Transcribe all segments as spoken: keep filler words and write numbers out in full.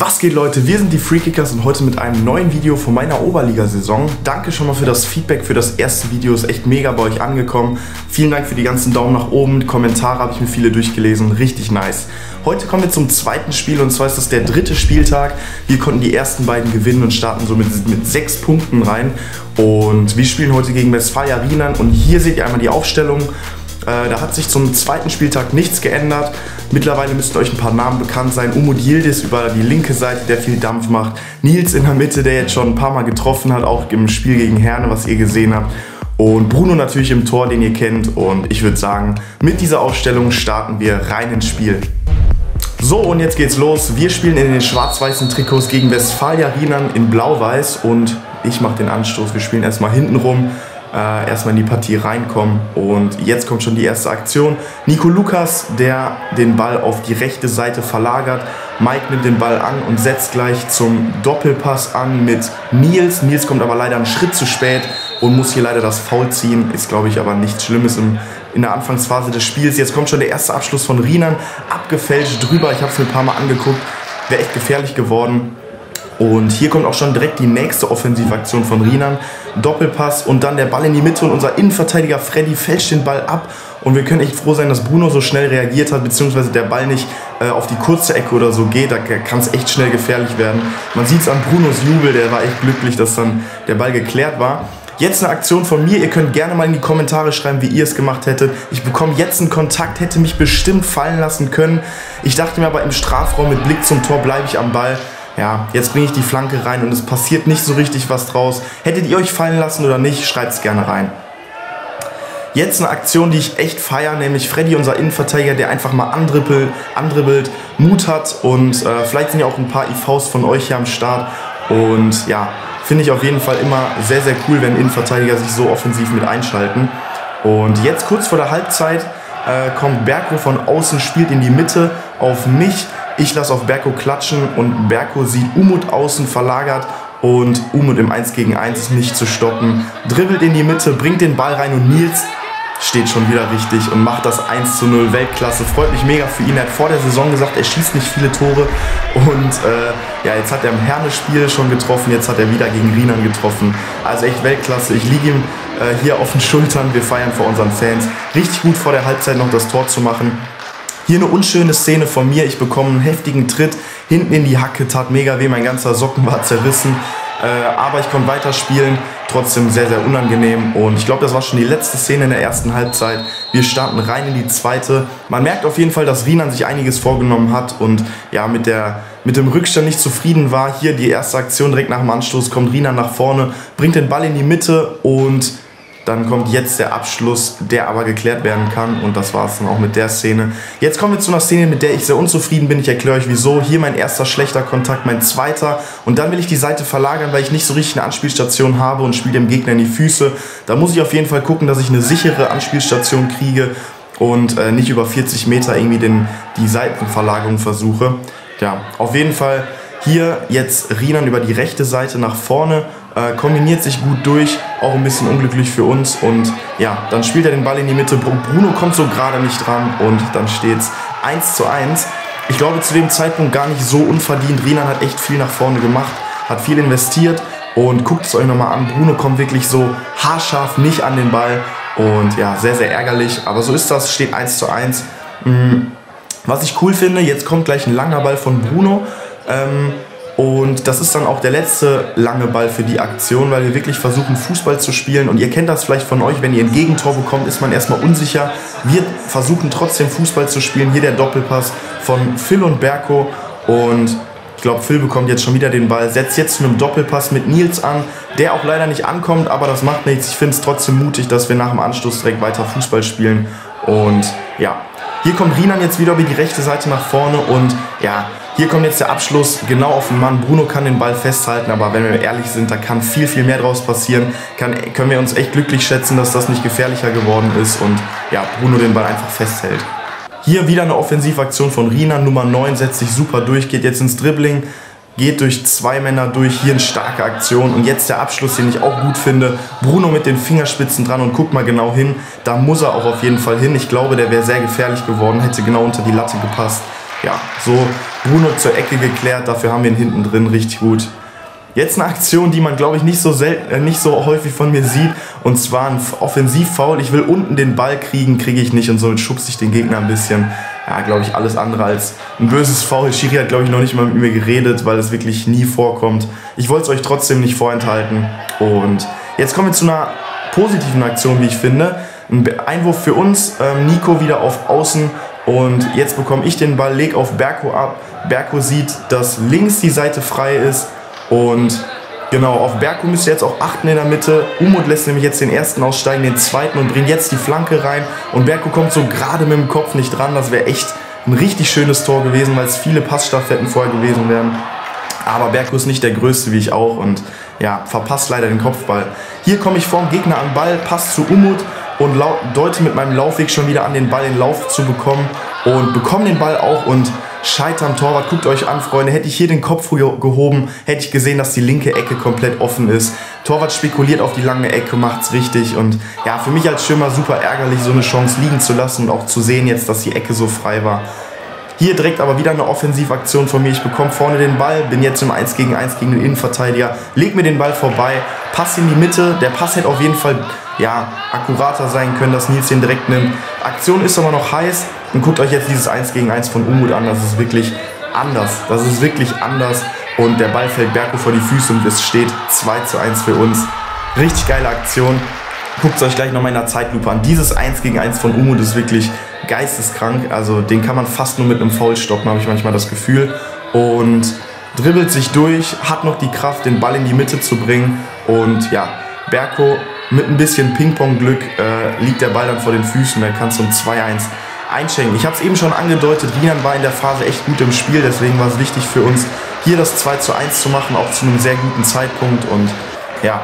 Was geht, Leute? Wir sind die Freekickers und heute mit einem neuen Video von meiner Oberliga-Saison. Danke schon mal für das Feedback für das erste Video, ist echt mega bei euch angekommen. Vielen Dank für die ganzen Daumen nach oben, die Kommentare habe ich mir viele durchgelesen, richtig nice. Heute kommen wir zum zweiten Spiel und zwar ist das der dritte Spieltag. Wir konnten die ersten beiden gewinnen und starten somit mit sechs Punkten rein. Und wir spielen heute gegen Westfalia Rienan und hier seht ihr einmal die Aufstellung. Äh, da hat sich zum zweiten Spieltag nichts geändert. Mittlerweile müssten euch ein paar Namen bekannt sein. Umut Yildiz über die linke Seite, der viel Dampf macht. Nils in der Mitte, der jetzt schon ein paar Mal getroffen hat, auch im Spiel gegen Herne, was ihr gesehen habt. Und Bruno natürlich im Tor, den ihr kennt. Und ich würde sagen, mit dieser Aufstellung starten wir rein ins Spiel. So, und jetzt geht's los. Wir spielen in den schwarz-weißen Trikots gegen Westfalia Rienan in blau-weiß. Und ich mache den Anstoß. Wir spielen erstmal hinten rum. Äh, erstmal in die Partie reinkommen und jetzt kommt schon die erste Aktion. Nico Lukas, der den Ball auf die rechte Seite verlagert. Mike nimmt den Ball an und setzt gleich zum Doppelpass an mit Nils. Nils kommt aber leider einen Schritt zu spät und muss hier leider das Foul ziehen. Ist, glaube ich, aber nichts Schlimmes im, in der Anfangsphase des Spiels. Jetzt kommt schon der erste Abschluss von Rienan. Abgefälscht drüber, ich habe es mir ein paar Mal angeguckt. Wäre echt gefährlich geworden. Und hier kommt auch schon direkt die nächste Offensivaktion von Rienan. Doppelpass und dann der Ball in die Mitte und unser Innenverteidiger Freddy fälscht den Ball ab. Und wir können echt froh sein, dass Bruno so schnell reagiert hat, beziehungsweise der Ball nicht äh, auf die kurze Ecke oder so geht. Da kann es echt schnell gefährlich werden. Man sieht es an Brunos Jubel, der war echt glücklich, dass dann der Ball geklärt war. Jetzt eine Aktion von mir, ihr könnt gerne mal in die Kommentare schreiben, wie ihr es gemacht hättet. Ich bekomme jetzt einen Kontakt, hätte mich bestimmt fallen lassen können. Ich dachte mir aber im Strafraum mit Blick zum Tor bleibe ich am Ball. Ja, jetzt bringe ich die Flanke rein und es passiert nicht so richtig was draus. Hättet ihr euch fallen lassen oder nicht, schreibt es gerne rein. Jetzt eine Aktion, die ich echt feiere, nämlich Freddy, unser Innenverteidiger, der einfach mal andribbelt, andribbelt Mut hat und äh, vielleicht sind ja auch ein paar I Vs von euch hier am Start. Und ja, finde ich auf jeden Fall immer sehr, sehr cool, wenn Innenverteidiger sich so offensiv mit einschalten. Und jetzt kurz vor der Halbzeit äh, kommt Berko von außen, spielt in die Mitte auf mich. Ich lasse auf Berko klatschen und Berko sieht Umut außen verlagert und Umut im eins gegen eins ist nicht zu stoppen. Dribbelt in die Mitte, bringt den Ball rein und Nils steht schon wieder richtig und macht das eins zu null. Weltklasse, freut mich mega für ihn. Er hat vor der Saison gesagt, er schießt nicht viele Tore und äh, ja, jetzt hat er im Herne-Spiel schon getroffen, jetzt hat er wieder gegen Rienan getroffen. Also echt Weltklasse, ich liege ihm äh, hier auf den Schultern, wir feiern vor unseren Fans. Richtig gut vor der Halbzeit noch das Tor zu machen. Hier eine unschöne Szene von mir, ich bekomme einen heftigen Tritt hinten in die Hacke, tat mega weh, mein ganzer Socken war zerrissen, äh, aber ich konnte weiterspielen, trotzdem sehr, sehr unangenehm und ich glaube, das war schon die letzte Szene in der ersten Halbzeit. Wir starten rein in die zweite. Man merkt auf jeden Fall, dass Rienan sich einiges vorgenommen hat und ja, mit, der, mit dem Rückstand nicht zufrieden war. Hier die erste Aktion direkt nach dem Anstoß, kommt Rienan nach vorne, bringt den Ball in die Mitte und dann kommt jetzt der Abschluss, der aber geklärt werden kann und das war es dann auch mit der Szene. Jetzt kommen wir zu einer Szene, mit der ich sehr unzufrieden bin. Ich erkläre euch wieso. Hier mein erster schlechter Kontakt, mein zweiter und dann will ich die Seite verlagern, weil ich nicht so richtig eine Anspielstation habe und spiele dem Gegner in die Füße. Da muss ich auf jeden Fall gucken, dass ich eine sichere Anspielstation kriege und äh, nicht über vierzig Meter irgendwie den, die Seitenverlagerung versuche. Ja, auf jeden Fall hier jetzt Rienan über die rechte Seite nach vorne. Äh, kombiniert sich gut durch, auch ein bisschen unglücklich für uns und ja, dann spielt er den Ball in die Mitte, Bruno kommt so gerade nicht dran und dann steht es eins zu eins. Ich glaube zu dem Zeitpunkt gar nicht so unverdient, Rienan hat echt viel nach vorne gemacht, hat viel investiert und guckt es euch nochmal an, Bruno kommt wirklich so haarscharf nicht an den Ball und ja, sehr, sehr ärgerlich, aber so ist das, steht eins zu eins. Was ich cool finde, jetzt kommt gleich ein langer Ball von Bruno, ähm, und das ist dann auch der letzte lange Ball für die Aktion, weil wir wirklich versuchen Fußball zu spielen und ihr kennt das vielleicht von euch, wenn ihr ein Gegentor bekommt, ist man erstmal unsicher. Wir versuchen trotzdem Fußball zu spielen. Hier der Doppelpass von Phil und Berko und ich glaube Phil bekommt jetzt schon wieder den Ball, setzt jetzt zu einem Doppelpass mit Nils an, der auch leider nicht ankommt, aber das macht nichts. Ich finde es trotzdem mutig, dass wir nach dem Anstoß direkt weiter Fußball spielen und ja, hier kommt Rienan jetzt wieder über die rechte Seite nach vorne und ja, hier kommt jetzt der Abschluss genau auf den Mann. Bruno kann den Ball festhalten, aber wenn wir ehrlich sind, da kann viel, viel mehr draus passieren. Kann, können wir uns echt glücklich schätzen, dass das nicht gefährlicher geworden ist und ja, Bruno den Ball einfach festhält. Hier wieder eine Offensivaktion von Rienan, Nummer neun, setzt sich super durch, geht jetzt ins Dribbling, geht durch zwei Männer durch, hier eine starke Aktion und jetzt der Abschluss, den ich auch gut finde. Bruno mit den Fingerspitzen dran und guckt mal genau hin, da muss er auch auf jeden Fall hin. Ich glaube, der wäre sehr gefährlich geworden, hätte genau unter die Latte gepasst. ja, so Bruno zur Ecke geklärt, dafür haben wir ihn hinten drin richtig gut. Jetzt eine Aktion, die man, glaube ich, nicht so selten, äh, nicht so häufig von mir sieht, und zwar ein Offensivfoul. Ich will unten den Ball kriegen, kriege ich nicht, und somit schubse ich den Gegner ein bisschen. Ja, glaube ich, alles andere als ein böses Foul. Schiri hat, glaube ich, noch nicht mal mit mir geredet, weil es wirklich nie vorkommt. Ich wollte es euch trotzdem nicht vorenthalten. Und jetzt kommen wir zu einer positiven Aktion, wie ich finde. Ein Einwurf für uns, ähm, Nico wieder auf Außen, und jetzt bekomme ich den Ball, leg auf Berko ab. Berko sieht, dass links die Seite frei ist. Und genau, auf Berko müsst ihr jetzt auch achten in der Mitte. Umut lässt nämlich jetzt den ersten aussteigen, den zweiten, und bringt jetzt die Flanke rein. Und Berko kommt so gerade mit dem Kopf nicht dran. Das wäre echt ein richtig schönes Tor gewesen, weil es viele Passstaffetten vorher gewesen wären. Aber Berko ist nicht der Größte, wie ich auch, und ja, verpasst leider den Kopfball. Hier komme ich vorm Gegner an den Ball, passe zu Umut und deute mit meinem Laufweg schon wieder an, den Ball in Lauf zu bekommen. Und bekomme den Ball auch und scheiter am Torwart. Guckt euch an, Freunde. Hätte ich hier den Kopf gehoben, hätte ich gesehen, dass die linke Ecke komplett offen ist. Torwart spekuliert auf die lange Ecke, macht's richtig. Und ja, für mich als Stürmer super ärgerlich, so eine Chance liegen zu lassen und auch zu sehen jetzt, dass die Ecke so frei war. Hier direkt aber wieder eine Offensivaktion von mir. Ich bekomme vorne den Ball, bin jetzt im eins gegen eins gegen den Innenverteidiger, leg mir den Ball vorbei, Pass in die Mitte. Der Pass hätte auf jeden Fall ja, akkurater sein können, dass Nils den direkt nimmt. Aktion ist aber noch heiß, und guckt euch jetzt dieses eins gegen eins von Umut an. Das ist wirklich anders. Das ist wirklich anders. Und der Ball fällt Berko vor die Füße und es steht zwei zu eins für uns. Richtig geile Aktion. Guckt es euch gleich nochmal in der Zeitlupe an. Dieses eins gegen eins von Umut ist wirklich geisteskrank. Also den kann man fast nur mit einem Foul stoppen, habe ich manchmal das Gefühl. Und dribbelt sich durch, hat noch die Kraft, den Ball in die Mitte zu bringen. Und ja, Berko mit ein bisschen Ping-Pong-Glück äh, liegt der Ball dann vor den Füßen. Er kann zum zwei eins einschenken. Ich habe es eben schon angedeutet, Rinan war in der Phase echt gut im Spiel. Deswegen war es wichtig für uns, hier das zwei zu eins zu machen, auch zu einem sehr guten Zeitpunkt. Und ja,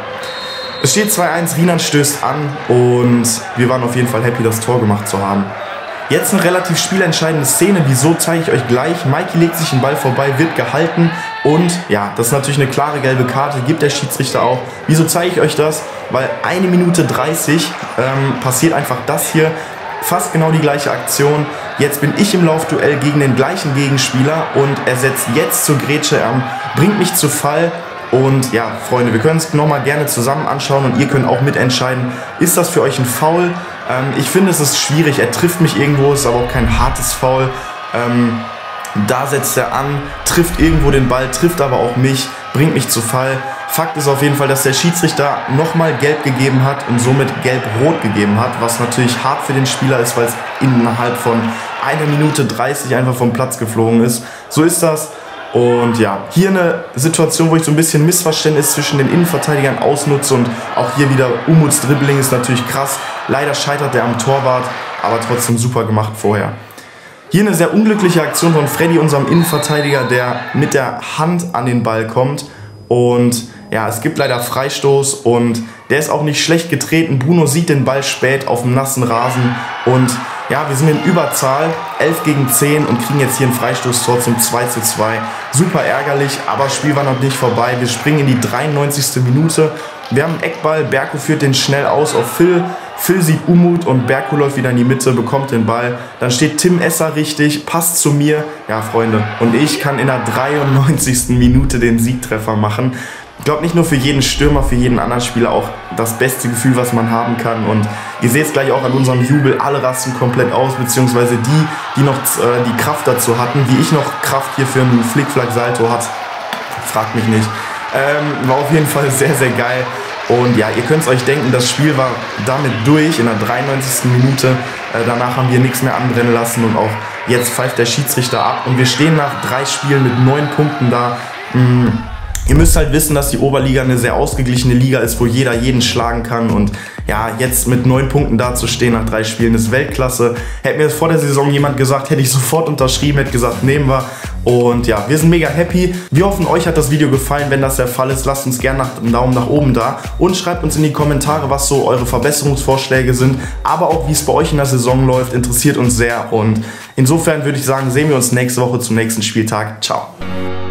es steht zwei eins, Rinan stößt an, und wir waren auf jeden Fall happy, das Tor gemacht zu haben. Jetzt eine relativ spielentscheidende Szene. Wieso, zeige ich euch gleich. Mikey legt sich den Ball vorbei, wird gehalten, und ja, das ist natürlich eine klare gelbe Karte, gibt der Schiedsrichter auch. Wieso zeige ich euch das? Weil eine Minute dreißig ähm, passiert einfach das hier. Fast genau die gleiche Aktion. Jetzt bin ich im Laufduell gegen den gleichen Gegenspieler, und er setzt jetzt zur Grätsche an, bringt mich zu Fall. Und ja, Freunde, wir können es nochmal gerne zusammen anschauen, und ihr könnt auch mitentscheiden, ist das für euch ein Foul? Ähm, ich finde, es ist schwierig, er trifft mich irgendwo, ist aber auch kein hartes Foul. Ähm, da setzt er an, trifft irgendwo den Ball, trifft aber auch mich, bringt mich zu Fall. Fakt ist auf jeden Fall, dass der Schiedsrichter nochmal gelb gegeben hat und somit gelb-rot gegeben hat, was natürlich hart für den Spieler ist, weil es innerhalb von einer Minute dreißig einfach vom Platz geflogen ist. So ist das. Und ja, hier eine Situation, wo ich so ein bisschen Missverständnis zwischen den Innenverteidigern ausnutze, und auch hier wieder Umuts Dribbling ist natürlich krass. Leider scheitert er am Torwart, aber trotzdem super gemacht vorher. Hier eine sehr unglückliche Aktion von Freddy, unserem Innenverteidiger, der mit der Hand an den Ball kommt. Und ja, es gibt leider Freistoß, und der ist auch nicht schlecht getreten. Bruno sieht den Ball spät auf dem nassen Rasen, und ja, wir sind in Überzahl, elf gegen zehn, und kriegen jetzt hier ein Freistoßtor zum zwei zu zwei. Super ärgerlich, aber das Spiel war noch nicht vorbei. Wir springen in die dreiundneunzigste Minute. Wir haben einen Eckball, Berko führt den schnell aus auf Phil. Phil sieht Umut, und Berko läuft wieder in die Mitte, bekommt den Ball. Dann steht Tim Esser richtig, passt zu mir. Ja, Freunde, und ich kann in der dreiundneunzigsten Minute den Siegtreffer machen. Ich glaube, nicht nur für jeden Stürmer, für jeden anderen Spieler auch das beste Gefühl, was man haben kann. Und ihr seht es gleich auch an unserem Jubel, alle rasten komplett aus, beziehungsweise die, die noch äh, die Kraft dazu hatten, wie ich noch Kraft hier für einen Flickflack-Salto hat, fragt mich nicht. Ähm, war auf jeden Fall sehr, sehr geil. Und ja, ihr könnt es euch denken, das Spiel war damit durch in der dreiundneunzigsten Minute. Äh, danach haben wir nichts mehr anbrennen lassen, und auch jetzt pfeift der Schiedsrichter ab. Und wir stehen nach drei Spielen mit neun Punkten da. Mh, Ihr müsst halt wissen, dass die Oberliga eine sehr ausgeglichene Liga ist, wo jeder jeden schlagen kann. Und ja, jetzt mit neun Punkten dazustehen nach drei Spielen ist Weltklasse. Hätte mir das vor der Saison jemand gesagt, hätte ich sofort unterschrieben, hätte gesagt, nehmen wir. Und ja, wir sind mega happy. Wir hoffen, euch hat das Video gefallen. Wenn das der Fall ist, lasst uns gerne einen Daumen nach oben da. Und schreibt uns in die Kommentare, was so eure Verbesserungsvorschläge sind. Aber auch, wie es bei euch in der Saison läuft, interessiert uns sehr. Und insofern würde ich sagen, sehen wir uns nächste Woche zum nächsten Spieltag. Ciao.